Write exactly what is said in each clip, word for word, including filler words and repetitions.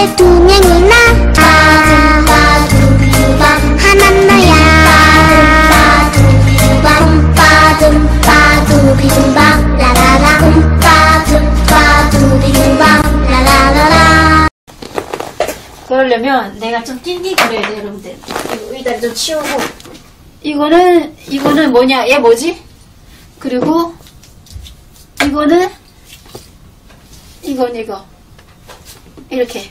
왜 두 명이나 빠둠빠두비두바 하나는 너야 빠둠빠둠빠두비두바 라라라 빠둠빠두비두바 라라라라. 그러려면 내가 좀 띵띵 거려야 돼 여러분들. 이거 여기다 좀 치우고 이거는 이거는 뭐냐 얘 뭐지? 그리고 이거는 이건 이거 이렇게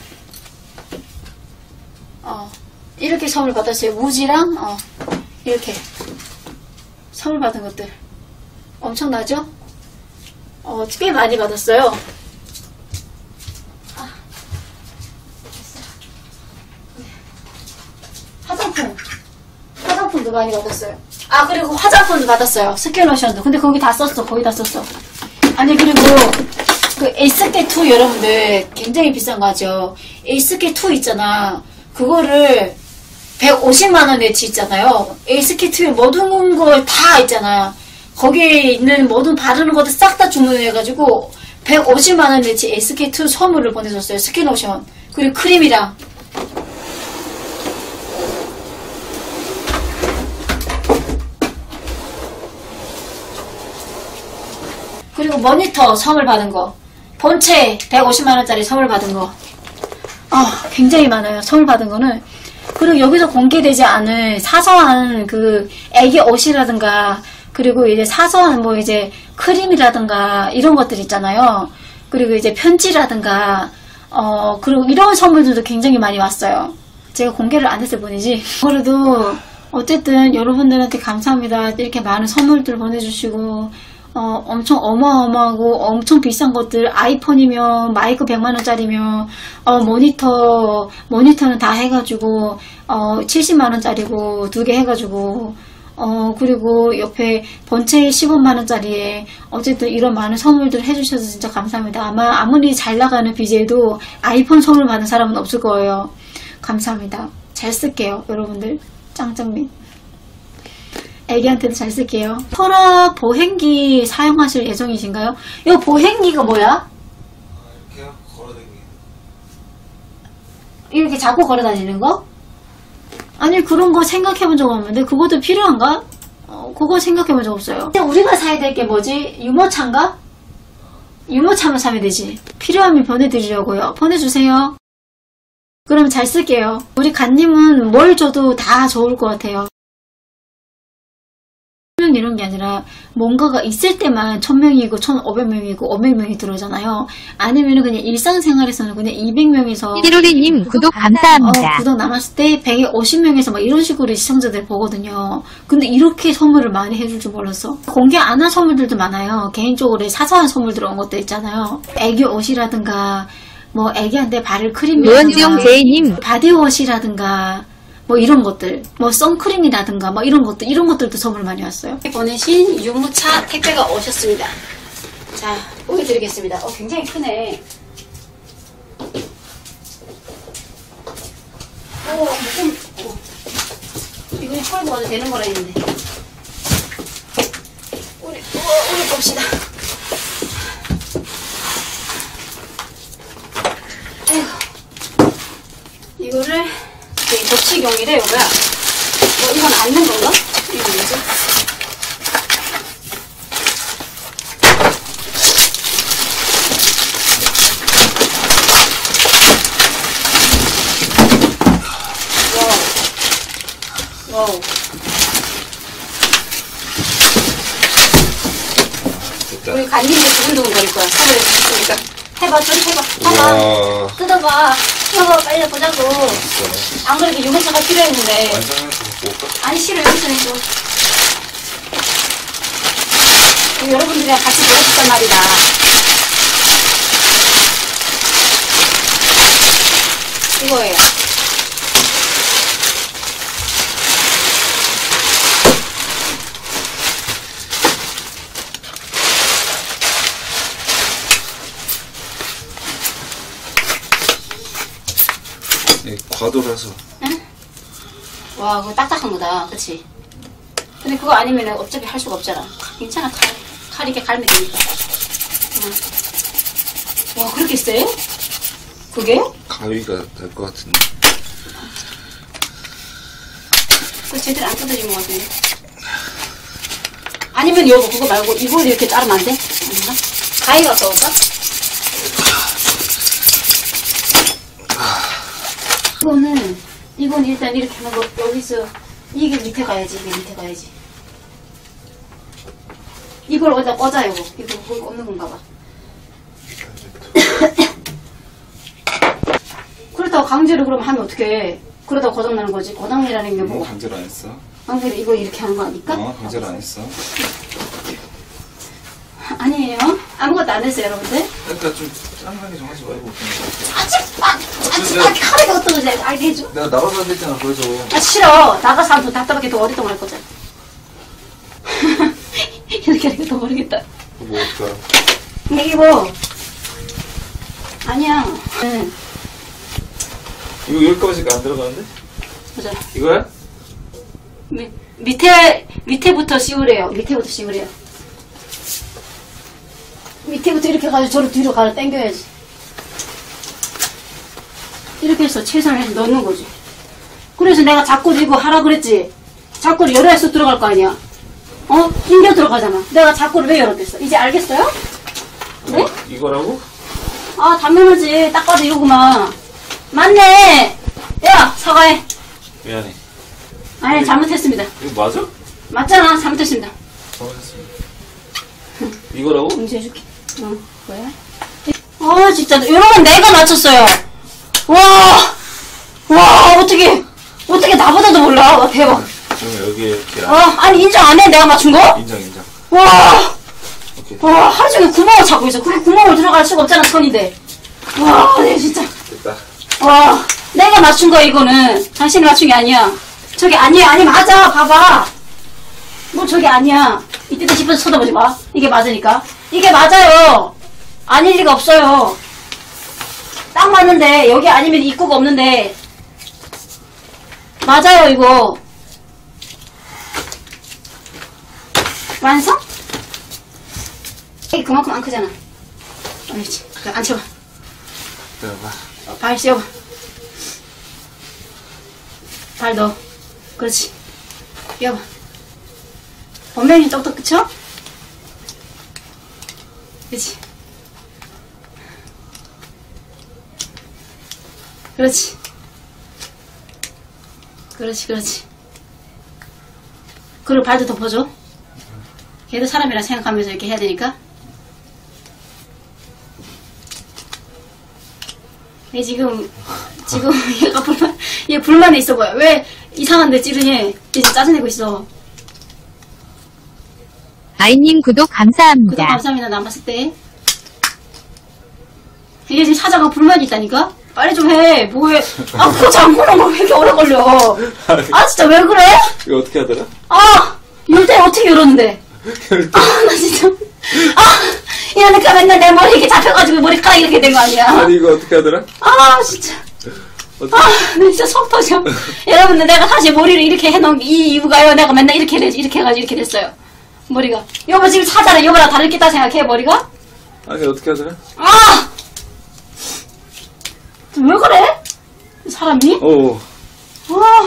어 이렇게 선물 받았어요. 무지랑 어 이렇게 선물 받은 것들 엄청나죠? 어 꽤 많이 받았어요. 아, 화장품 화장품도 많이 받았어요. 아 그리고 화장품도 받았어요. 스킨로션도. 근데 거기 다 썼어. 거기 다 썼어. 아니 그리고 그 에스케이 투 여러분들 굉장히 비싼 거 하죠. 에스케이 투 있잖아. 그거를 백오십만 원어치 있잖아요. 에스케이 투에 모든 거 다 있잖아. 거기에 있는 모든 바르는 것도 싹 다 주문해가지고 백오십만 원어치 에스케이 투 선물을 보내줬어요. 스킨로션 그리고 크림이랑. 그리고 모니터 선물 받은 거. 본체 백오십만 원짜리 선물 받은 거. 아, 굉장히 많아요. 선물 받은 거는. 그리고 여기서 공개되지 않은 사소한 그 애기 옷이라든가, 그리고 이제 사소한 뭐 이제 크림이라든가 이런 것들 있잖아요. 그리고 이제 편지라든가, 어, 그리고 이런 선물들도 굉장히 많이 왔어요. 제가 공개를 안 했을 뿐이지. 그래도 어쨌든 여러분들한테 감사합니다. 이렇게 많은 선물들 보내주시고, 어, 엄청 어마어마하고 엄청 비싼 것들, 아이폰이면 마이크 백만 원짜리면 어, 모니터 모니터는 다 해가지고 어, 칠십만 원짜리고 두 개 해가지고 어, 그리고 옆에 본체 십오만 원짜리에 어쨌든 이런 많은 선물들 해주셔서 진짜 감사합니다. 아마 아무리 잘 나가는 비제이도 아이폰 선물 받은 사람은 없을 거예요. 감사합니다. 잘 쓸게요 여러분들. 짱짱민. 애기한테도 잘 쓸게요. 터라 보행기 사용하실 예정이신가요? 이 보행기가 뭐야? 이렇게 걸어다니는. 이렇게 자꾸 걸어다니는 거? 아니 그런 거 생각해본 적 없는데 그것도 필요한가? 어, 그거 생각해본 적 없어요. 근데 우리가 사야 될 게 뭐지? 유모차인가? 유모차만 사면 되지. 필요하면 보내드리려고요. 보내주세요. 그럼 잘 쓸게요. 우리 갓님은 뭘 줘도 다 좋을 것 같아요. 이런 게 아니라 뭔가가 있을 때만 천 명이고 천오백 명이고 오백 명이 들어오잖아요. 아니면은 그냥 일상생활에서는 그냥 이백 명에서 히로리님 구독 감사합니다. 어, 구독 남았을 때 백오십 명에서 막 이런 식으로 시청자들 보거든요. 근데 이렇게 선물을 많이 해줄 줄 몰랐어. 공개 안 한 선물들도 많아요. 개인적으로 사소한 선물들 온 것도 있잖아요. 애기 옷이라든가 뭐 애기한테 바를 노원지용 크림이라든가 제이님 바디워시라든가 뭐 이런 것들, 뭐 선크림이라든가 뭐 이런 것들, 이런 것들도 선물 많이 왔어요. 보내신 유모차 택배가 오셨습니다. 자, 보여드리겠습니다. 어, 굉장히 크네. 오, 무슨, 오. 이거는 털고 와도 되는 거라 했는데. 우리, 어, 우리 봅시다. 에휴. 이거를, 접시용이래, 이거야. 뭐, 이건 앉는 건가? 이거 뭐지? 와우. 와우. 됐다. 우리 간님이 두근두근 거릴 거야. 사을 했으니까. 해봐, 좀 해봐. 봐봐. 우와. 뜯어봐. 뜯어봐, 빨리 보자고. 안 그래도 유모차가 필요했는데. 완성해서 먹을까? 아니, 싫어, 여기서 해줘. 여러분들이랑 같이 보여줬단 말이다. 이거예요. 네, 과도라서. 응? 와, 그거 딱딱한 거다. 그치? 근데 그거 아니면 어차피 할 수가 없잖아. 괜찮아. 칼, 칼 이렇게 갈면 되니까. 응. 와, 그렇게 세? 그게? 가위가 될 것 같은데. 그거 제대로 안 뜯어진 것 같은데. 아니면 여보 그거 말고 이걸 이렇게 자르면 안 돼? 아닌가? 가위 갖고 올까? 이거는 이건 일단 이렇게 하는 거 여기서 이게 밑에 가야지. 이게 밑에 가야지. 이걸 어디다 꽂아 여보. 이거 거기 꽂는 건가 봐. 그렇다고 강제로 그럼 하면 어떡해. 그러다가 고장나는 거지. 고장이라는 게 뭐 뭐. 강제로 안 했어? 강제로 이거 이렇게 하는 거 아닐까? 어, 강제로 안 했어. 아니에요. 아무것도 안 했어요, 여러분들. 그러니까 좀 짱나게 좀 하지 말고. 아직, 아, 아직, 아, 카메라 어떤 거지? 알게 해줘. 내가 나가서 안 됐잖아, 그래서. 아, 싫어. 나가서 하면 답답하게 더 어리둥할 거잖아. 이렇게 하니까 더 모르겠다. 그거 뭐 어떡해. 근데 이거, 아니야. 응. 이거 여기까지가 안 들어가는데? 보자. 이거야? 미, 밑에, 밑에부터 씌우래요. 밑에부터 씌우래요. 밑에부터 이렇게 가지고 저를 뒤로 가서 당겨야지. 이렇게 해서 최선을 해서 넣는 거지. 그래서 내가 자꾸 이거 하라 그랬지. 자꾸를 열어야 쑥 들어갈 거 아니야. 어? 당겨 들어가잖아. 내가 자꾸를 왜 열었댔어? 이제 알겠어요? 네? 이거라고? 아, 당연하지. 딱 봐도 이거구만. 맞네. 야, 사과해. 미안해. 아니, 잘못했습니다. 이거 맞아? 맞잖아. 잘못했습니다. 잘못했습니다. 이거라고? 응시해줄게. 응, 뭐야? 아, 진짜. 여러분, 내가 맞췄어요. 와, 와, 어떻게, 어떻게 나보다도 몰라. 와, 대박. 그러면 여기에 이렇게. 아, 아니, 인정 안 해? 내가 맞춘 거? 인정, 인정. 와, 오케이. 와, 하루 종일 구멍을 찾고 있어. 그게 구멍을 들어갈 수가 없잖아, 선인데. 와, 내 진짜. 됐다. 와, 내가 맞춘 거야, 이거는. 당신이 맞춘 게 아니야. 저게 아니야. 아니, 맞아. 봐봐. 뭐, 저게 아니야. 이때도 싶어서 쳐다보지 마. 이게 맞으니까. 이게 맞아요. 아닐 리가 없어요. 딱 맞는데, 여기 아니면 입구가 없는데. 맞아요, 이거. 완성? 이게 그만큼 안 크잖아. 그렇지. 그래, 앉혀봐. 기다려봐. 발 씌워봐. 발 넣어. 그렇지. 띄워봐. 본면이 똑똑 그쵸? 그렇지. 그렇지. 그렇지, 그렇지. 그리고 발도 덮어줘. 걔도 사람이라 생각하면서 이렇게 해야 되니까. 얘 지금, 지금 얘가 불만, 얘 불만이 있어 보여. 왜 이상한데 찌르니? 얘 지금 짜증내고 있어. 아이님 구독 구독 감사합니다. 감사합니다. 나 봤을 때. 얘 지금 사자가 불만이 있다니까? 빨리 좀 해. 뭐해. 아, 그거 잠그는 거 왜 이렇게 오래 걸려. 아, 진짜 왜 그래? 이거 어떻게 하더라? 아, 열 때 어떻게 열었는데? 아, 나 진짜. 아, 이러니까 맨날 내 머리 이렇게 잡혀가지고 머리카락 이렇게 된 거 아니야. 아니, 이거 어떻게 하더라? 아, 진짜. 어떻게? 아, 나 진짜 속 터져. 여러분들, 내가 다시 머리를 이렇게 해놓은 이 이유가요. 내가 맨날 이렇게, 해, 이렇게 해가지고 이렇게 됐어요. 머리가. 여보, 지금 사자랑 여보랑 다르겠다 생각해, 머리가? 아니, 어떻게 하더라? 아! 왜 그래? 사람이? 오. 아.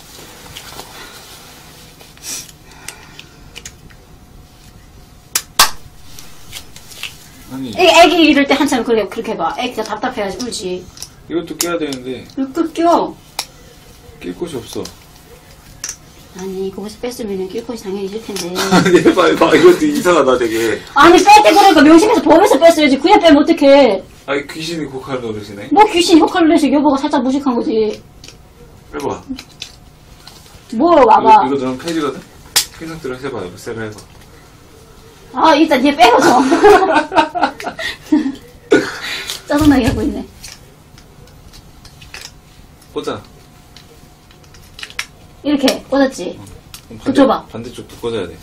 아니, 애기, 애기 이럴 때 한참 그렇게, 그렇게 봐. 애기가 답답해야지 울지. 이것도 껴야 되는데, 왜 껴? 낄 곳이 없어. 아니, 거기서 뺐으면 낄 곳이 당연히 있을 텐데. 아니, 해봐, 해봐. 이것도 이상하다, 되게. 아니, 뺄 때 그러니까 명심해서 법에서 뺐어야지. 그냥 빼면 어떡해. 아니, 귀신이 곡할 노릇이네. 뭐 귀신 효과를 내서 여보가 살짝 무식한 거지. 해봐. 뭐, 이거, 와봐. 이거 너는 페이지거든? 생각대로 해봐, 이거 새로 해봐. 아, 일단 얘 빼고서. 짜증나게 하고 있네. 꽂아. 이렇게 꽂았지. 그럼 그쪽 봐. 반대쪽도 꽂아야 돼.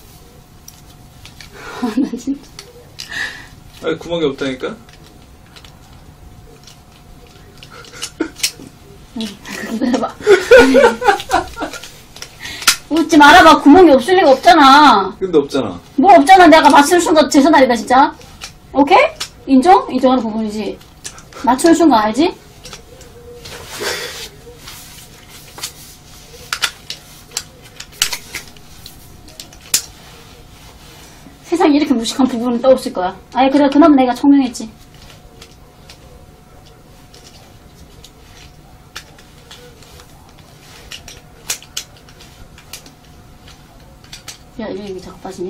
아, 나 진짜. 아니, 구멍이 없다니까? 그거 해봐. 웃지 말아봐. 구멍이 없을 리가 없잖아. 근데 없잖아. 뭐 없잖아. 내가 맞추는 순간 제 손아리다, 진짜. 오케이? 인정? 인정하는 부분이지. 맞추는 순간 알지? 세상에 이렇게 무식한 부부는 또 없을 거야. 아니 그래 그나마 내가 청명했지. 야 이거 왜 자꾸 빠지냐?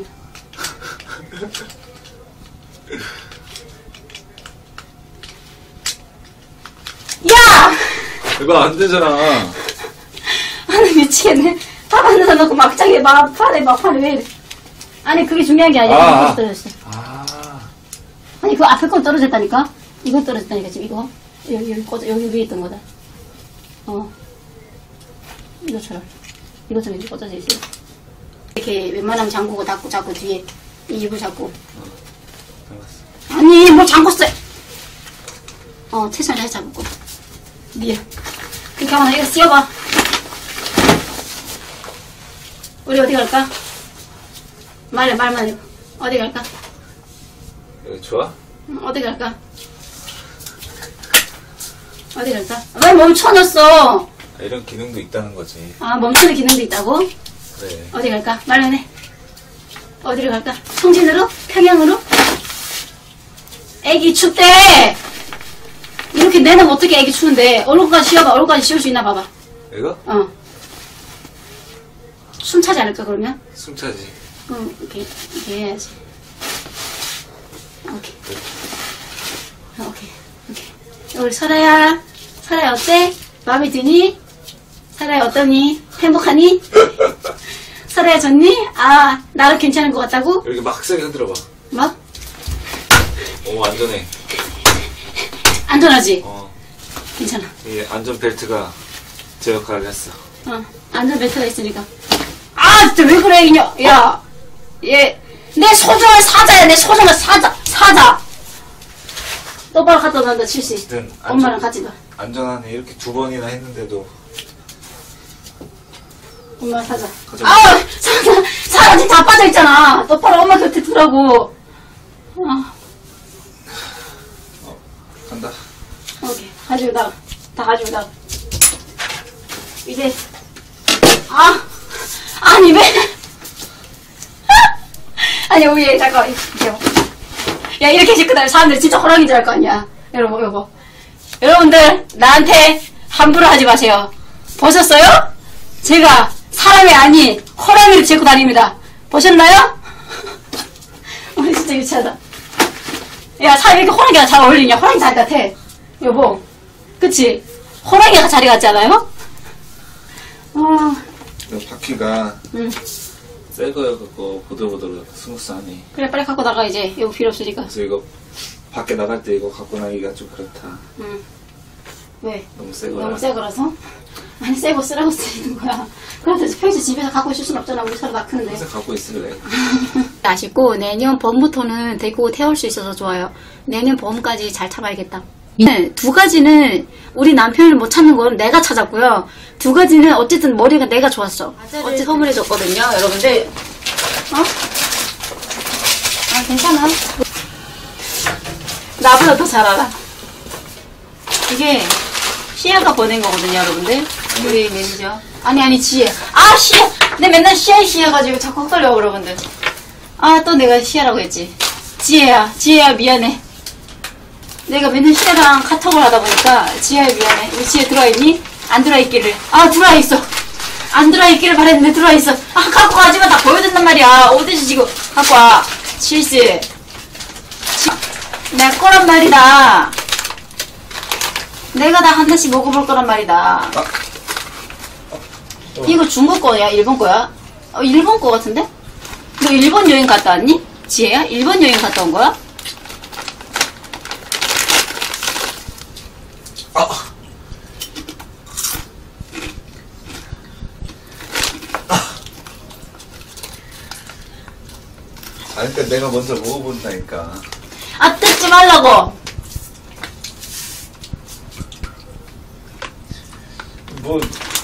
야! 이거 안 되잖아. 아니 미치겠네. 다 만들어 놓고 막장에 막판에 막판에 왜 이래. 아니 그게 중요한 게 아니야. 아, 이거 떨어졌어. 아. 아니 그 앞에 건 떨어졌다니까? 이거 떨어졌다니까 지금 이거. 여기 여기 꽂아 여기 위에 있던 거다. 어. 이거처럼. 이것처럼 이렇게 꽂아져 있어요. 이렇게 웬만하면 잠그고 닫고 자꾸 뒤에 이불 잡고. 알았어. 아니 뭐 잠궜어. 어 최선을 다해 잡고. 미안. 그렇게 하면 이거 씌워봐. 우리 어디 갈까? 말해 말만 해. 어디 갈까? 여기 좋아? 응, 어디 갈까? 어디 갈까? 왜 멈춰놨어? 아, 이런 기능도 있다는 거지. 아 멈추는 기능도 있다고? 그래. 어디 갈까? 말만 해. 어디로 갈까? 성진으로? 평양으로? 애기 춥대! 이렇게 내놓으면 어떻게 애기 추운데? 얼굴까지 씌워봐. 얼굴까지 씌울 수 있나 봐봐. 이거? 어. 숨 차지 않을까 그러면? 숨 차지. 응, 이렇게, 이렇게 해야지. 오케이. 오케이, 오케이. 우리 설아야. 설아야 어때? 마음에 드니? 설아야 어떠니? 행복하니? 설아야 좋니? 아, 나도 괜찮은 것 같다고? 이렇게 막 세게 흔들어봐. 뭐? 오, 안전해. 안전하지? 어. 괜찮아. 이 안전벨트가 제 역할을 했어. 어, 안전벨트가 있으니까. 아, 진짜 왜 그래, 이녀. 야, 얘, 내 소중한 사자야, 내 소중한 사자, 사자. 똑바로 갖다 놔다 칠 수 있어. 어쨌든 엄마랑 안전- 같이 가. 안전하네. 이렇게 두 번이나 했는데도. 엄마 사자. 가자. 아우, 사자, 사자 지금 다 빠져있잖아. 똑바로 엄마 곁에 두라고. 어, 어, 간다. 오케이. 가지고 나가. 다 가지고 나가. 이제, 아, 아니, 왜. 아니, 우리, 잠깐, 이렇게. 야, 이렇게 해서 그다음에 사람들이 진짜 호랑이인 줄 알 거 아니야. 여러분, 여보. 여러분들, 나한테 함부로 하지 마세요. 보셨어요? 제가 사람이 아닌 호랑이를 지고 다닙니다. 보셨나요? 우리 진짜 유치하다. 야, 사람이 이렇게 호랑이가 잘 어울리냐? 호랑이 자리 같아. 여보. 그치? 호랑이가 자리 같지 않아요? 어, 이 바퀴가 응. 새 거여갖고 보들보들 스무스하네. 그래, 빨리 갖고 나가, 이제. 이거 필요 없으니까. 그래서 이거 밖에 나갈 때 이거 갖고 나기가 좀 그렇다. 응. 왜? 너무 새 거라. 너무 새 거라서? 아니, 새 거 쓰라고 쓰는 거야. 그래도 평소에 집에서 갖고 있을 순 없잖아. 우리 서로 다 크는데. 항상 갖고 있을래. 아쉽고, 내년 봄부터는 데리고 태울 수 있어서 좋아요. 내년 봄까지 잘 참아야겠다. 두 가지는 우리 남편을 못 찾는 건 내가 찾았고요. 두 가지는 어쨌든 머리가 내가 좋았어. 어째 선물해줬거든요, 여러분들. 어? 아, 괜찮아. 나보다 더 잘 알아. 이게 시아가 보낸 거거든요, 여러분들. 우리 매니저. 아니, 아니, 지혜. 아, 시아! 내 맨날 시아, 시아 가지고 자꾸 헷갈려, 여러분들. 아, 또 내가 시아라고 했지. 지혜야, 지혜야, 미안해. 내가 맨날 시아랑 카톡을 하다 보니까 지혜야, 미안해. 우리 지혜 들어와 있니? 안 들어와 있기를. 아, 들어와 있어. 안 들어와 있기를 바랬는데 들어와 있어. 아, 갖고 가지마. 다 보여준단 말이야. 어디서 지금 갖고 와. 실수. 내 거란 말이다. 내가 다 하나씩 먹어볼 거란 말이다. 이거 중국 거야? 일본 거야? 어, 일본 거 같은데? 너 일본 여행 갔다 왔니? 지혜야? 일본 여행 갔다 온 거야? 아. 아, 그러니까 내가 먼저 먹어본다니까. 아, 뜯지 말라고! 뭐,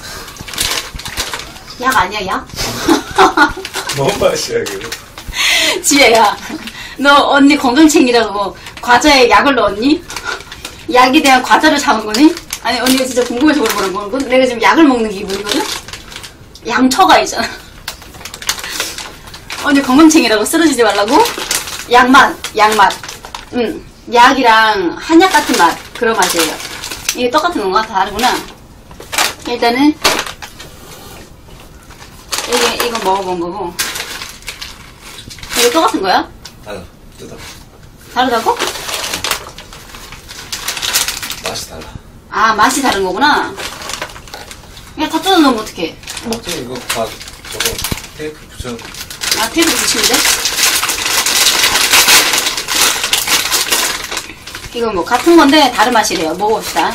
약 아니야, 약? 뭔 맛이야, 이거. 지혜야, 너 언니 건강챙이라고 과자에 약을 넣었니? 약에 대한 과자를 사온 거니? 아니, 언니가 진짜 궁금해서 물어보는 거거든? 내가 지금 약을 먹는 기분이거든? 양초가 있잖아. 언니 건강챙이라고 쓰러지지 말라고? 약맛, 약맛. 응, 약이랑 한약 같은 맛. 그런 맛이에요. 이게 똑같은 건가? 다 다르구나. 일단은, 이게, 이거 먹어본 거고. 이거 똑같은 거야? 달라. 뜯어. 다르다고? 맛이 달라. 아, 맛이 다른 거구나. 그냥 다 뜯어 놓으면 어떡해. 어째 이거 다 저거 테이프 붙여놓고. 아, 테이프 붙이면 돼? 이거 뭐 같은 건데 다른 맛이래요. 먹어봅시다.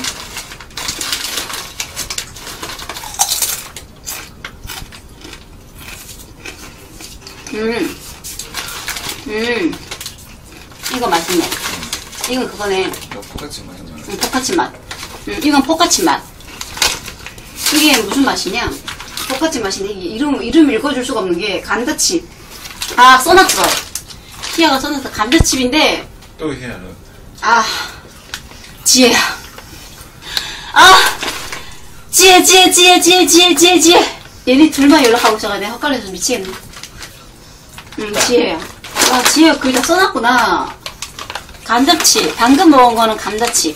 음, 음, 이거 맛있네. 이건 그거네. 이거 똑같이 맛있냐? 음, 포카치 맛. 음, 이건 포카치 맛. 이게 무슨 맛이냐? 포카치 맛인데 이게 이름 이름 읽어줄 수가 없는 게 감자칩. 아, 써놨어. 희야가 써놨어. 감자칩인데. 또 해야 돼. 아, 지혜야. 아, 지혜, 지혜, 지혜, 지혜, 지혜, 지혜, 지혜. 얘네 둘만 연락하고 있어가지고 내가 헷갈려서 미치겠네. 응, 지혜야. 아, 지혜가 글다 써놨구나. 감자칩. 방금 먹은 거는 감자칩.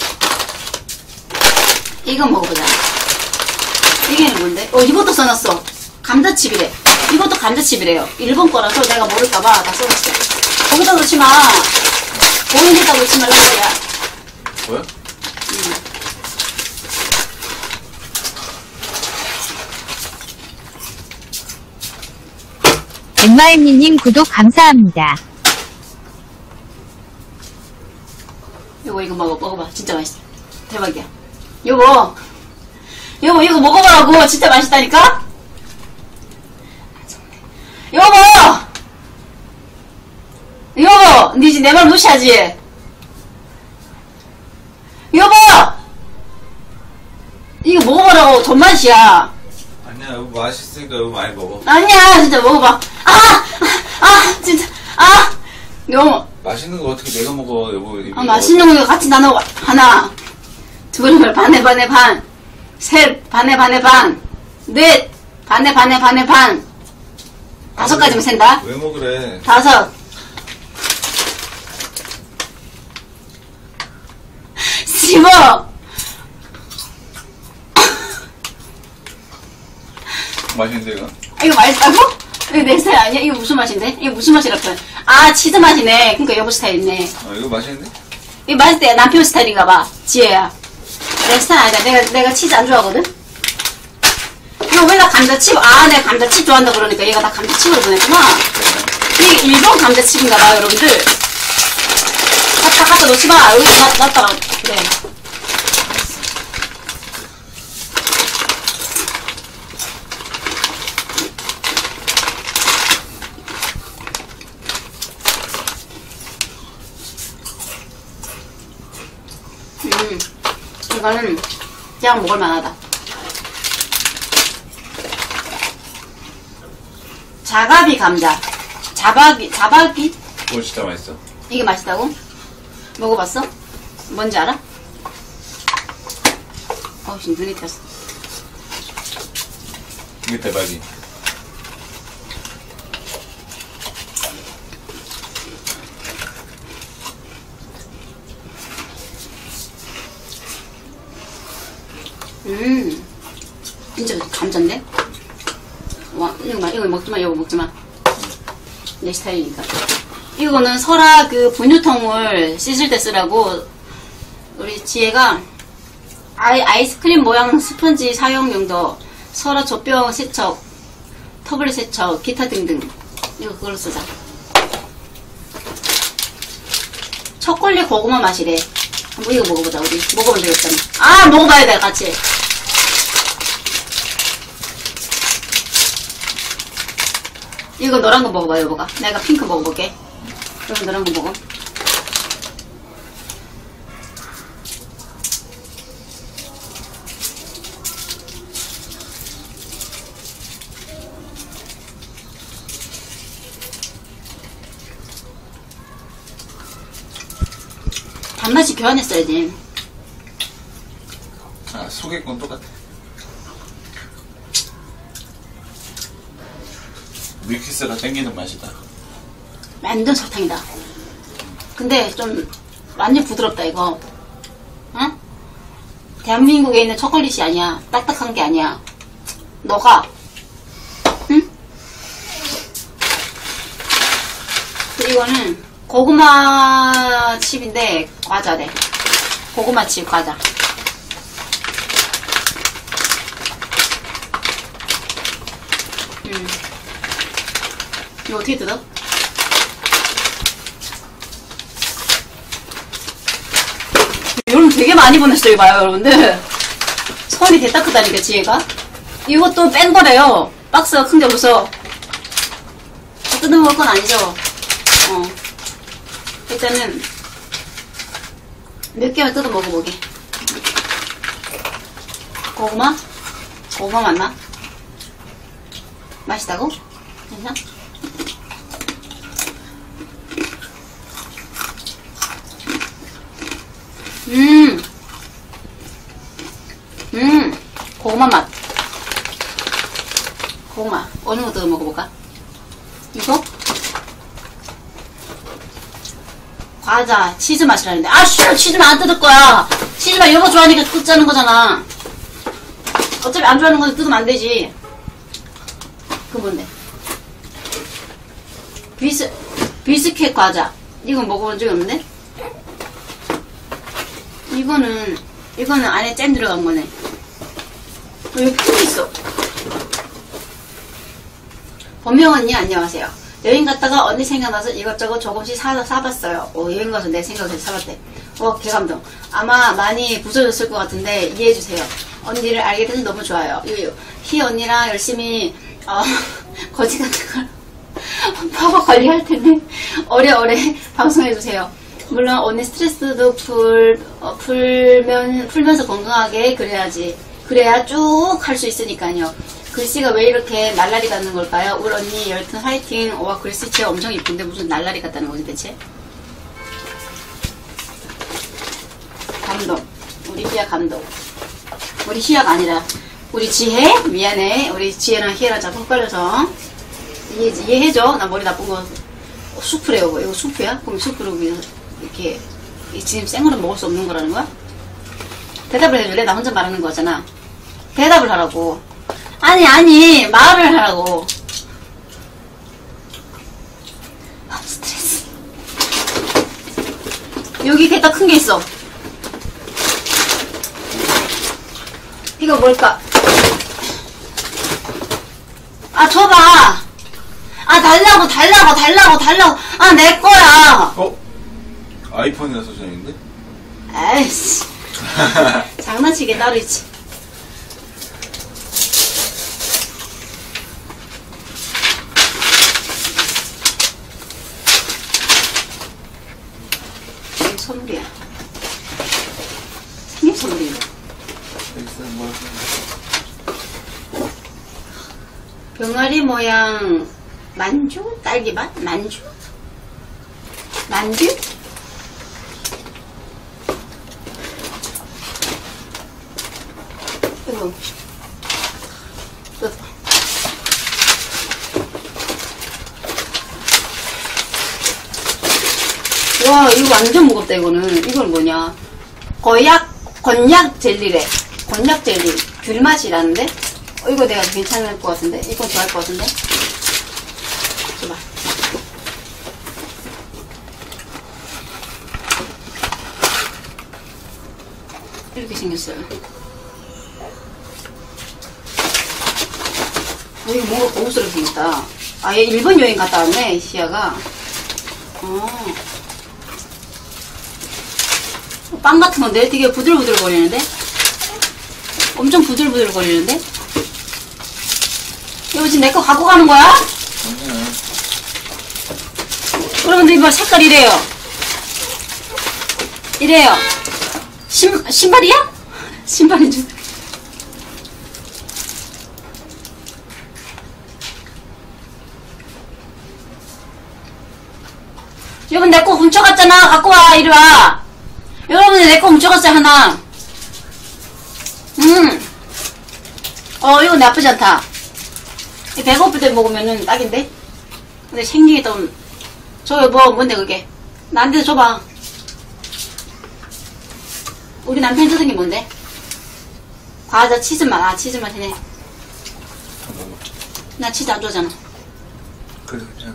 이거 먹어보자. 이게 뭔데? 어, 이것도 써놨어. 감자칩이래. 이것도 감자칩이래요. 일본 거라서 내가 모를까봐 다 써놨어. 거기다 넣지 마. 보이니까 넣지 말란 말이야. 뭐야? 엠마엠니님 구독 감사합니다. 여보, 이거 먹어, 먹어봐. 진짜 맛있어. 대박이야. 여보, 여보, 이거 먹어보라고. 진짜 맛있다니까? 여보! 여보! 니 지금 내 말 무시하지? 여보! 이거 먹어보라고. 존맛이야. 아니야, 이거 맛있으니까 이거 많이 먹어. 아니야, 진짜 먹어봐. 아! 아! 아! 진짜. 아! 너무. 맛있는 거 어떻게 내가 먹어, 여보. 이거 아, 맛있는 거 같이 나눠. 하나, 둘, 반에 반에 반. 셋, 반에 반에 반. 넷, 반에 반에 반에 반. 다섯 가지면 센다. 왜 먹으래? 다섯. 씹어. 맛있는데, 이거? 이거 맛있다고? 이거 내 스타일 아니야? 이거 무슨 맛인데? 이거 무슨 맛이랄까? 아, 치즈 맛이네. 그니까 여보 스타일이네. 아, 이거 맛있는데? 이거 맛있을 때 남편 스타일인가봐. 지혜야. 내 스타일 아니다. 내가, 내가 치즈 안 좋아하거든? 이거 왜 나 감자칩? 아, 내가 감자칩 좋아한다 그러니까 얘가 나 감자칩으로 보냈구나. 이게 일본 감자칩인가봐, 여러분들. 갖다, 갖다 놓지 마. 여기다 놨, 놨다가. 그래. 음, 이거는 그냥 먹을만하다. 자가비 감자. 자박이, 자박이? 이거 진짜 맛있어. 이게 맛있다고? 먹어봤어? 뭔지 알아? 어우, 씨, 눈이 튀었어. 이게 대박이. 음, 진짜 감자인데? 와, 이거, 마, 이거 먹지마, 이거 먹지마. 내 스타일이니까. 이거는 설아 그 분유통을 씻을 때 쓰라고 우리 지혜가 아이, 아이스크림 모양 스펀지 사용용도 설아 젖병 세척, 터블릿 세척, 기타 등등. 이거 그걸로 쓰자. 초콜릿 고구마 맛이래. 한번 이거 먹어보자, 우리. 먹어본 적 없잖아. 아, 먹어봐야 돼, 같이. 이거 노란 거 먹어봐, 여보가. 내가 핑크 먹어볼게. 여보 노란 거 먹어. 단맛이 교환했어야지. 아, 속의 건 똑같아. 밀키스가 땡기는 맛이다. 완전 설탕이다. 근데 좀 완전 부드럽다 이거. 응? 대한민국에 있는 초콜릿이 아니야. 딱딱한 게 아니야. 너가 응? 이거는 고구마 칩인데 과자래. 고구마 칩 과자. 음. 이거 어떻게 뜯어? 여러분 되게 많이 보냈어요. 봐요 여러분들. 손이 대따 크다니까 지혜가. 이것도 뺀 거래요. 박스가 큰 게 없어서 뜯어 먹을 건 아니죠. 어. 일단은 몇 개만 뜯어 먹어보게. 고구마? 고구마 맞나? 맛있다고? 괜찮아? 음, 음, 고구마 맛. 고구마. 어느 거 뜯어 먹어볼까? 이거? 과자, 치즈 맛이라는데. 아, 슈! 치즈만 안 뜯을 거야! 치즈만 이런 거 좋아하니까 뜯자는 거잖아. 어차피 안 좋아하는 거 뜯으면 안 되지. 그 뭔데? 비스, 비스켓 과자. 이건 먹어본 적이 없는데? 이거는, 이거는 안에 잼 들어간 거네. 여기 품 있어. 범명 언니 안녕하세요. 여행 갔다가 언니 생각나서 이것저것 조금씩 사, 사봤어요. 오, 여행 가서 내 생각을 사봤대. 어, 개감동. 아마 많이 부서졌을 것 같은데 이해해주세요. 언니를 알게 돼서 너무 좋아요. 유유. 희 언니랑 열심히, 어, 거지 같은 걸 파워 관리할 텐데 오래오래 방송해주세요. 물론 언니 스트레스도 풀, 어, 풀면, 풀면서 건강하게 그래야지. 그래야 쭉 할 수 있으니까요. 글씨가 왜 이렇게 날라리 같는 걸까요? 우리 언니 여튼 화이팅. 와, 글씨체 엄청 이쁜데 무슨 날라리 같다는 거지 대체? 감동. 우리 희야 감동. 우리 희야가 아니라 우리 지혜? 미안해. 우리 지혜랑 희야랑 자꾸 헷갈려서 이해, 이해해줘. 나 머리 나쁜 거. 어, 수프래요. 이거 수프야? 그럼 수프로 이렇게 지금 생으로 먹을 수 없는 거라는 거야? 대답을 해줄래? 나 혼자 말하는 거잖아. 대답을 하라고. 아니 아니 말을 하라고. 아, 스트레스. 여기 대따 큰 게 있어. 이거 뭘까? 아 줘봐. 아 달라고 달라고 달라고 달라고. 아 내 거야. 어? 아이폰이라서 전인데? 아이씨. 장난치게 따로 있지. 이게 선물이야. 생일 선물이야. 병아리 모양 만주? 딸기맛? 만주? 만주? 이거 와 이거 완전 무겁다. 이거는 이건 뭐냐, 거약 건약 젤리래. 건약 젤리 귤맛이라는데. 어, 이거 내가 괜찮을 것 같은데. 이거 좋아할 것 같은데. 줘봐. 이렇게 생겼어요. 어, 이거 뭔가 고급스럽게 생겼다. 아, 얘 일본 여행 갔다 왔네, 시아가. 어. 빵 같은 건데? 되게 부들부들 거리는데? 엄청 부들부들 거리는데? 이거 지금 내 거 갖고 가는 거야? 아니야. 여러분들 이거 색깔 이래요. 이래요. 신, 신발이야? 신발인 줄. 여러분 내 거 훔쳐갔잖아. 갖고 와. 이리 와. 여러분들 내 거 훔쳐갔어요. 하나. 음. 어 이거 나쁘지 않다. 배고플 때 먹으면은 딱인데. 근데 생기게 좀 저거 뭐 뭔데 그게? 나한테 줘봐. 우리 남편 주던 게 뭔데? 과자 치즈맛. 아 치즈맛 해네. 먹어. 나 치즈 안 좋아하잖아. 그래 괜찮아.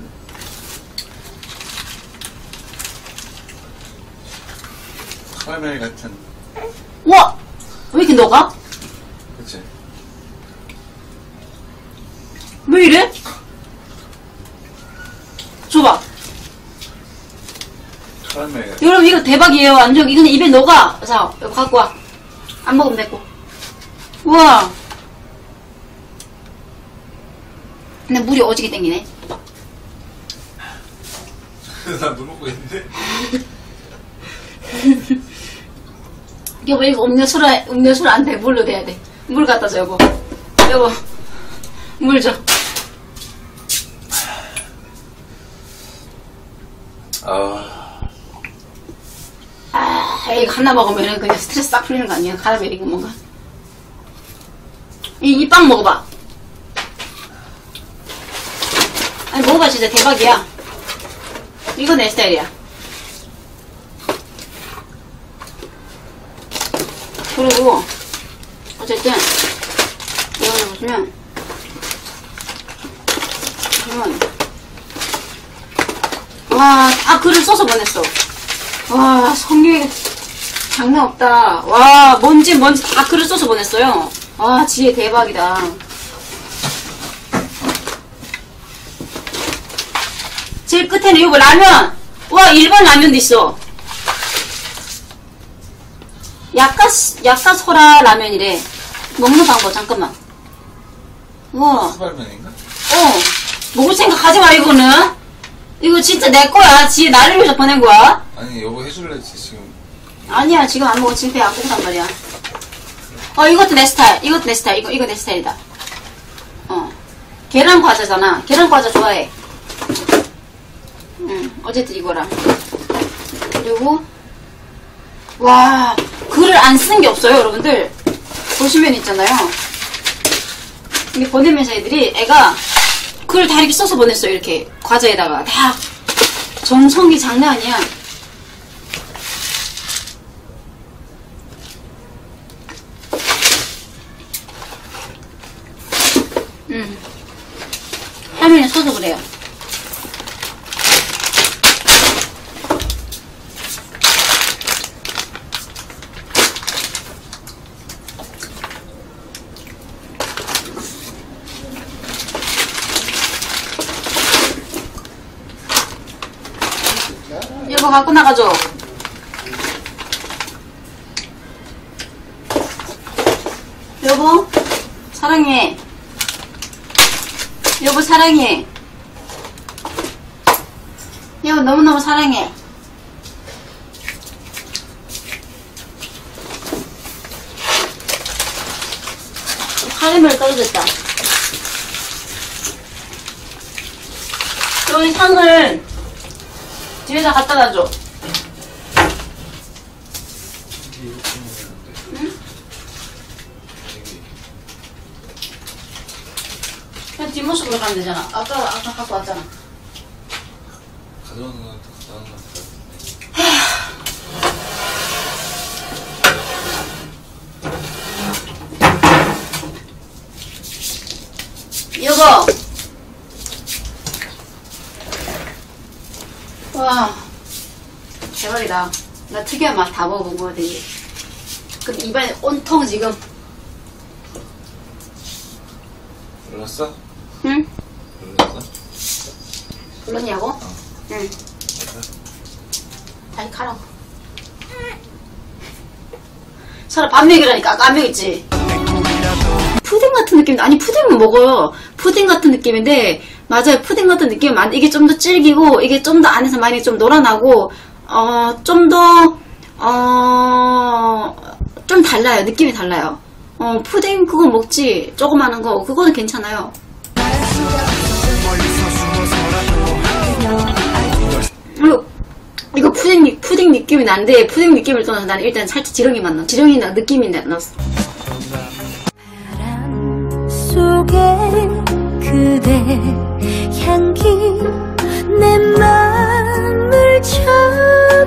카라멜 같은. 우와! 왜 이렇게 녹아? 그치? 왜 이래? 줘봐. 카라멜. 여러분 이거 대박이에요. 완전 이거는 입에 녹아. 자 이거 갖고 와. 안 먹으면 됐고. 우와. 근데 물이 오지게 땡기네. 나물 먹고 있는데? 여보 이거 음료수로 음료수로 안 돼. 물로 돼야 돼. 물 갖다 줘 여보. 여보 물 줘. 아. 아 이거 하나 먹으면 그냥 스트레스 싹 풀리는 거 아니야? 카라멜이고 뭔가. 이 이 빵 먹어봐. 아니 먹어봐 진짜 대박이야. 이거 내 스타일이야. 그리고 어쨌든 이거를 보시면 그러면 와, 아 글을 써서 보냈어. 와 성격이 장난 없다. 와 뭔지 뭔지 다 글을 써서 보냈어요. 와 지혜 대박이다. 제일 끝에는 이거 라면. 와 일반 라면도 있어. 약간 약간 소라 라면이래. 먹는 방법 잠깐만. 와. 수발면인가? 어 먹을 생각하지 마 이거는. 이거 진짜 내 거야. 지혜 나를 위해서 보낸 거야. 아니 여보 해줄래 지금. 아니야 지금 안 먹어. 지금 배 안 고프단 말이야. 어 이것도 내 스타일. 이것도 내 스타일. 이거 이거 내 스타일이다. 어 계란 과자잖아. 계란 과자 좋아해. 응 어쨌든 이거랑. 그리고 와 글을 안 쓰는 게 없어요 여러분들. 보시면 있잖아요. 이게 보내면서 애들이 애가 글을 다 이렇게 써서 보냈어요. 이렇게 과자에다가 다 정성이 장난 아니야. 음. 화면에 써서 그래요. 이거 갖고 나가줘. 여보 사랑해. 여보 사랑해. 여보 너무너무 사랑해. 카라멜 떨어졌다. 여기 상을 뒤에다 갖다 놔줘. 응? 그냥 뒷모습으로 가면 되잖아. 아까, 아까 갖고 왔잖아. 가져오는 건 가져오는 건 여보! 와, 대박이다. 나 특이한 맛 다 먹어본 거야, 되게. 근데 입안에 온통 지금. 불렀어? 응? 불렀어? 불렀냐고? 어. 응. 다시 가라고. 서로 밥 먹이라니까. 아까 안 먹였지? 푸딩 같은 느낌, 아니, 푸딩은 먹어요. 푸딩 같은 느낌인데, 맞아요. 푸딩 같은 느낌은 많 이게 좀 더 질기고, 이게 좀 더 안에서 많이 좀 노란하고, 어, 좀 더, 어, 좀 달라요. 느낌이 달라요. 어, 푸딩 그거 먹지. 조그마한 거. 그거는 괜찮아요. 이거, 이거 푸딩, 푸딩 느낌이 나는데, 푸딩 느낌을 떠나서 나는 일단 살짝 지렁이 맛나. 지렁이 나, 느낌이 났어. 속에 그대 향기 내 맘 푹 쉬.